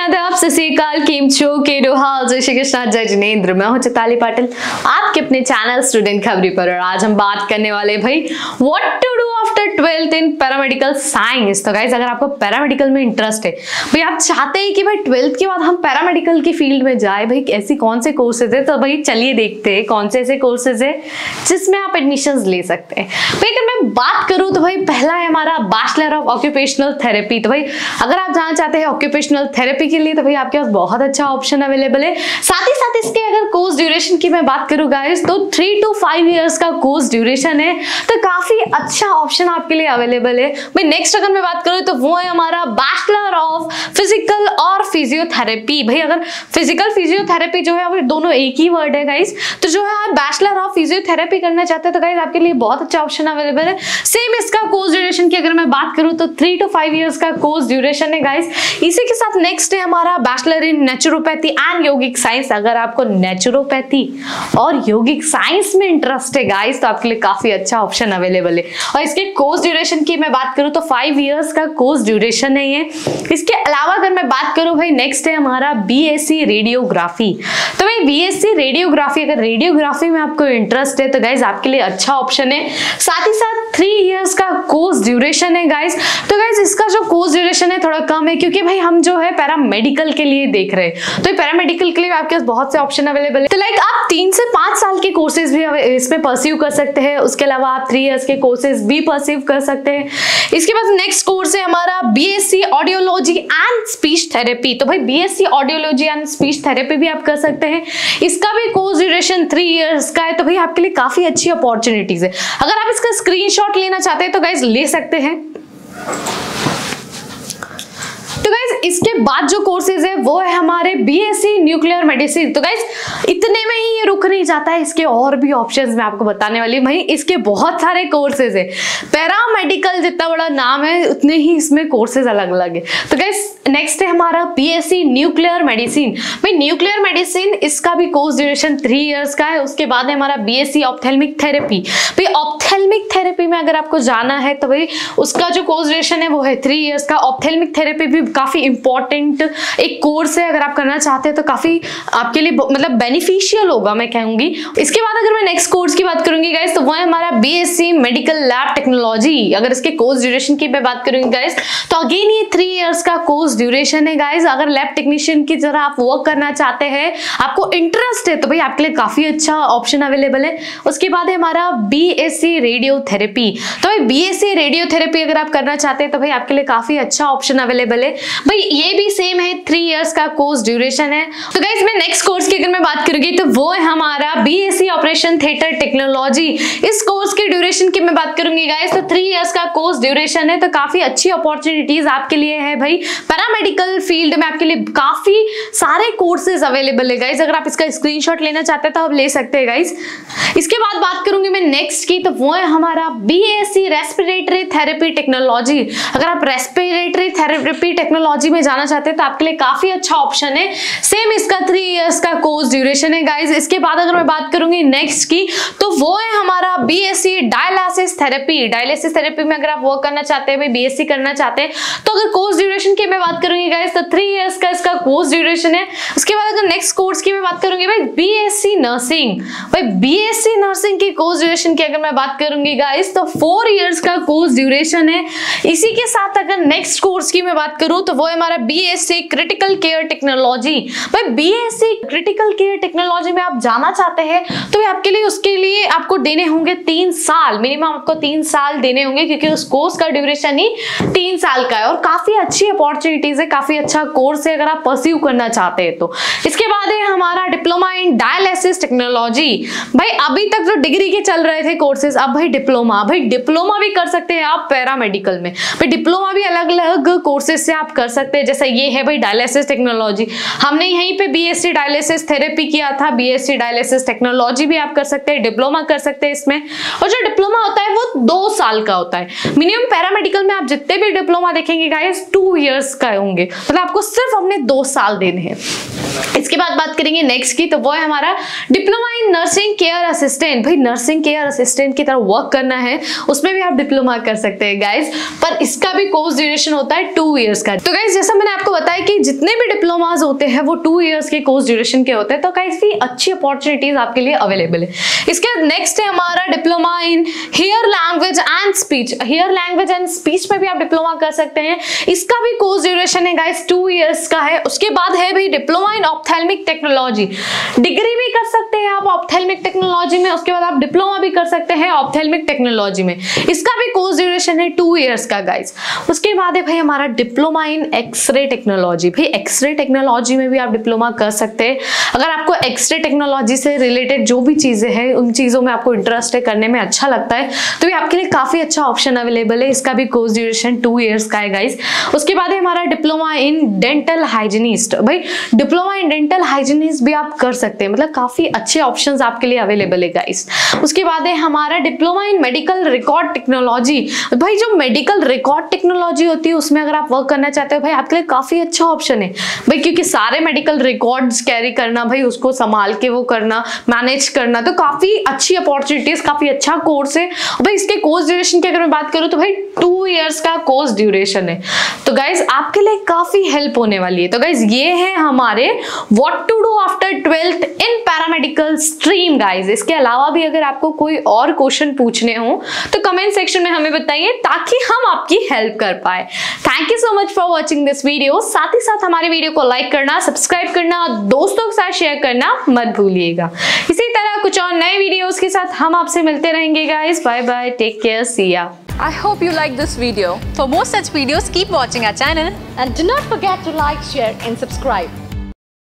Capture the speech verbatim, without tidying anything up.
आदाब, सत श्री अकाल, केम छो, केडो हाल, जय श्री कृष्णा, जय जिनेंद्र। मैं हूं चिताली पाटिल, आपके अपने चैनल स्टूडेंट खबरी पर। और आज हम बात करने वाले भाई what to do after twelfth in paramedical science. तो गाइस, अगर आपको पैरामेडिकल में इंटरेस्ट है, भाई आप चाहते हैं कि भाई ट्वेल्थ के बाद हम पैरामेडिकल की फील्ड में जाए, भाई ऐसी कौन से कोर्सेज है, तो भाई चलिए देखते हैं कौन से ऐसे कोर्सेज है जिसमें आप एडमिशन ले सकते हैं। भाई अगर मैं बात करूं तो भाई पहला है हमारा बैचलर ऑफ ऑक्यूपेशनल थेरेपी। तो भाई अगर आप जाना चाहते हैं ऑक्यूपेशनल थेरेपी के लिए, तो भाई आपके पास बहुत अच्छा ऑप्शन अवेलेबल है। साथ ही साथ इसके अगर कोर्स ड्यूरेशन की मैं बात करूं गाइस, तो थ्री टू फाइव इयर्स का कोर्स ड्यूरेशन है, तो काफी अच्छा ऑप्शन आपके लिए अवेलेबल है। भाई नेक्स्ट अगर मैं बात करूं तो वो है हमारा बैचलर ऑफ फिजिकल और फिजियोथेरेपी। भाई अगर फिजिकल फिजियोथेरेपी जो है वो दोनों एक ही वर्ड है गाइस, तो जो है आप बैचलर ऑफ फिजियोथेरेपी करना चाहते हैं तो गाइस आपके लिए बहुत अच्छा ऑप्शन अवेलेबल है। सेम इसका कोर्स ड्यूरेशन की अगर मैं बात करूं तो थ्री टू फाइव इयर्स का कोर्स ड्यूरेशन है गाइस। इसी के साथ नेक्स्ट है हमारा bachelor in naturopathy and yogic science. अगर आपको नेचुरोपैथी और योगिक साइंस में इंटरेस्ट है गाइस, तो आपके लिए काफी अच्छा ऑप्शन अवेलेबल है। और इसके कोर्स ड्यूरेशन की मैं बात करूं तो फाइव इयर्स का कोर्स ड्यूरेशन है ये। इसके अलावा अगर मैं बात करूं भाई नेक्स्ट है हमारा बीएससी रेडियोग्राफी। तो भाई बीएससी रेडियोग्राफी, अगर रेडियोग्राफी में आपको इंटरेस्ट है तो गाइस आपके लिए अच्छा ऑप्शन है। साथ ही साथ थ्री इयर्स का कोर्स ड्यूरेशन है गाइस। तो गाइस इसका जो कोर्स ड्यूरेशन है थोड़ा कम है, क्योंकि भाई हम जो है पैरामेडिकल के लिए देख रहे हैं, तो पैरामेडिकल के लिए आपके पास बहुत से ऑप्शन अवेलेबल है। तो लाइक आप तीन से पांच साल के कोर्सेज भी इसमें परस्यू कर सकते हैं। उसके अलावा आप थ्री इयर्स के कोर्सेज भी परस्यू कर सकते हैं। इसके बाद नेक्स्ट कोर्स है हमारा BSc audiology and speech therapy. तो भाई BSc audiology and speech therapy भी आप कर सकते हैं। इसका भी कोर्स ड्यूरेशन थ्री इयर्स का है, तो भाई आपके लिए काफी अच्छी अपॉर्चुनिटीज है। अगर आप इसका स्क्रीनशॉट लेना चाहते हैं तो गाइस ले सकते हैं। तो गाइस इसके बाद जो कोर्सेज है वो है हमारे बीएससी न्यूक्लियर मेडिसिन। तो गाइस इतने में ही ये रुक नहीं जाता है, इसके और भी ऑप्शंस मैं आपको बताने वाली हूं। भाई इसके बहुत सारे कोर्सेज है, पैरामेडिकल जितना बड़ा नाम है उतने ही इसमें कोर्सेज अलग अलग है। तो गाइस नेक्स्ट है हमारा बीएससी न्यूक्लियर मेडिसिन। भाई न्यूक्लियर मेडिसिन इसका भी कोर्स ड्यूरेशन थ्री इयर्स का है। उसके बाद है हमारा बीएससी ऑप्थेल्मिक थेरेपी। भाई ऑप्थेल्मिक थेरेपी में अगर आपको जाना है तो भाई उसका जो कोर्स ड्यूरेशन है वो है थ्री इयर्स का। ऑप्थेल्मिक थेरेपी भी काफी इंपॉर्टेंट एक कोर्स है, अगर आप करना चाहते हैं तो काफी आपके लिए मतलब बेनिफिशियल होगा मैं कहूंगी। इसके बाद अगर मैं नेक्स्ट कोर्स की बात करूंगी गाइस, तो वो है हमारा बीएससी मेडिकल लैब टेक्नोलॉजी। अगर इसके कोर्स ड्यूरेशन की मैं बात करूंगी गाइस, तो अगेन ये थ्री इयर्स का कोर्स ड्यूरेशन है गाइस। अगर लैब टेक्नीशियन की तरह आप वर्क करना चाहते हैं, आपको इंटरेस्ट है, तो भाई आपके लिए काफी अच्छा ऑप्शन अवेलेबल है। उसके बाद है हमारा बीएससी रेडियोथेरेपी। तो भाई बीएससी रेडियोथेरेपी अगर आप करना चाहते हैं तो भाई आपके लिए काफी अच्छा ऑप्शन अवेलेबल है। भाई ये भी सेम है, थ्री इयर्स का कोर्स ड्यूरेशन है। तो गाइस मैं नेक्स्ट कोर्स की अगर मैं बात करूंगी तो वो है हमारा बीएससी ऑपरेशन थिएटर टेक्नोलॉजी। इस कोर्स की ड्यूरेशन की मैं बात करूंगी गाइस, तो थ्री इयर्स का कोर्स ड्यूरेशन है। तो काफी अच्छी अपॉर्चुनिटीज आपके लिए है। भाई पैरामेडिकल फील्ड में आपके लिए काफी सारे कोर्सेज अवेलेबल है गाइस। अगर आप इसका स्क्रीनशॉट लेना चाहते हैं तो आप ले सकते हैं गाइस। इसके बाद बात करूंगी मैं नेक्स्ट की, तो वो है हमारा बीएससी रेस्पिरेटरी थेरेपी टेक्नोलॉजी। अगर आप रेस्पिरेटरी थेरेपी टेक्नोलॉजी में जाना चाहते हैं तो आपके लिए काफी अच्छा ऑप्शन है। सेम इसका थ्री इयर्स का कोर्स ड्यूरेशन है गाइस। इसके बाद अगर मैं बात करूंगी नेक्स्ट की, तो वो है हमारा BSc dialysis therapy. Dialysis therapy में अगर आप वर्क करना चाहते हैं, भाई बीएससी करना चाहते हैं, तो अगर कोर्स ड्यूरेशन की मैं बात करूंगी गाइस, तो थ्री इयर्स का इसका कोर्स ड्यूरेशन है। उसके बाद अगर नेक्स्ट कोर्स की मैं बात करूंगी भाई बीएससी नर्सिंग। भाई बीएससी नर्सिंग की कोर्स ड्यूरेशन की अगर मैं बात करूंगी गाइस, तो फोर इयर्स का कोर्स ड्यूरेशन है। इसी के साथ अगर नेक्स्ट कोर्स की मैं बात करूं तो वो है हमारा बीएससी क्रिटिकल केयर टेक्नोलॉजी। भाई बीएससी क्रिटिकल केयर टेक्नोलॉजी में आप जाना चाहते हैं तो आपके लिए उसके लिए आपको देने होंगे तीन साल, मिनिमम आपको तीन साल देने होंगे, क्योंकि उस कोर्स का ड्यूरेशन ही तीन साल का है। और काफी अच्छी अपॉर्चुनिटीज है, काफी अच्छा कोर्स है अगर आप परस्यू करना चाहते हैं तो। इसके बाद है हमारा डिप्लोमा इन डायलिसिस टेक्नोलॉजी। भाई अभी तक जो डिग्री के चल रहे थे कोर्सेज, अब भाई डिप्लोमा, भाई डिप्लोमा भी कर सकते हैं आप पैरामेडिकल में। भाई डिप्लोमा भी अलग अलग कोर्सेज से आप कर सकते हैं। जैसे ये है भाई डायलिसिस टेक्नोलॉजी, हमने यहीं पे बीएससी डायलिसिस थेरेपी किया था। बीएससी डायलिसिस टेक्नोलॉजी भी आप कर सकते हैं, डिप्लोमा कर सकते हैं इसमें। और जो डिप्लोमा होता है वो दो साल का होता है। मिनिमम पैरामेडिकल में आप जितने भी डिप्लोमा देखेंगे गाइस टू ईयर ईयर्स का होंगे, मतलब आपको सिर्फ अपने दो साल देने हैं। इसके बाद बात करेंगे नेक्स्ट की, तो वो है हमारा diploma in nursing care assistant. भाई नर्सिंग केयर असिस्टेंट की तरह वर्क करना है, उसमें भी आप डिप्लोमा कर सकते हैं गाइज, पर इसका भी कोर्स ड्यूरेशन होता है टू इयर्स का। तो गाइज जैसा मैंने आपको बताया कि जितने भी डिप्लोमाज होते हैं वो टू इयर्स के कोर्स ड्यूरेशन के होते हैं, तो गाइज भी अच्छी अपॉर्चुनिटीज आपके लिए अवेलेबल है। इसके बाद नेक्स्ट है हमारा डिप्लोमा इन हेयर लैंग्वेज एंड स्पीच। हेयर लैंग्वेज एंड स्पीच में भी आप डिप्लोमा कर सकते हैं, इसका भी कोर्स ड्यूरेशन है गाइज टू इयर्स का है। उसके बाद है भाई diploma in ophthalmic technology, degree भी कर सकते हैं आप ऑप्थेल्मिक टेक्नोलॉजी में, उसके बाद आप डिप्लोमा भी कर सकते हैं ऑप्थेल्मिक टेक्नोलॉजी में, इसका भी कोर्स ड्यूरेशन है टू इयर्स का गाइज। उसके बाद है भाई हमारा डिप्लोमा इन एक्सरे टेक्नोलॉजी। भाई एक्सरे टेक्नोलॉजी में भी आप डिप्लोमा कर सकते हैं, अगर आपको एक्सरे टेक्नोलॉजी से रिलेटेड जो भी चीजें हैं उन चीजों में आपको इंटरेस्ट है, करने में अच्छा लगता है, तो ये आपके लिए काफी अच्छा ऑप्शन अवेलेबल है, इसका भी कोर्स ड्यूरेशन टू इयर्स का है गाइज। उसके बाद है हमारा डिप्लोमा इन डेंटल हाइजीनिस्ट। भाई डिप्लोमा इन डेंटल हाइजीनिस्ट भी आप कर सकते हैं, मतलब काफी अच्छे ऑप्शंस आपके लिए अवेलेबल है गाइस। उसके बाद है हमारा diploma in medical record technology. भाई जो मेडिकल रिकॉर्ड टेक्नोलॉजी होती है उसमें अगर आप वर्क करना चाहते हो भाई आपके लिए काफी अच्छा ऑप्शन है भाई, क्योंकि सारे मेडिकल रिकॉर्ड्स कैरी करना, भाई उसको संभाल के वो करना, मैनेज करना, तो काफी अच्छी अपॉर्चुनिटीज, काफी अच्छा कोर्स है भाई। इसके कोर्स ड्यूरेशन की अगर मैं बात करूं तो भाई टू इयर्स का कोर्स ड्यूरेशन है, तो गाइज आपके लिए काफी हेल्प होने वाली है। तो गाइज ये है हमारे what to do after twelfth in paramedical stream guys. इसके अलावा भी अगर आपको कोई और क्वेश्चन पूछने हो तो कमेंट सेक्शन में हमें बताइए ताकि हम आपकी हेल्प कर पाए। Thank you so much for watching this video. साथ ही साथ हमारे वीडियो को लाइक करना, सब्सक्राइब करना, दोस्तों के साथ शेयर करना मत भूलिएगा। इसी तरह कुछ और नए वीडियोस के साथ हम आपसे मिलते रहेंगे guys. Bye bye, take care, see ya. I hope you like this video. For more such videos, keep watching our channel. And do not forget to like, share and subscribe.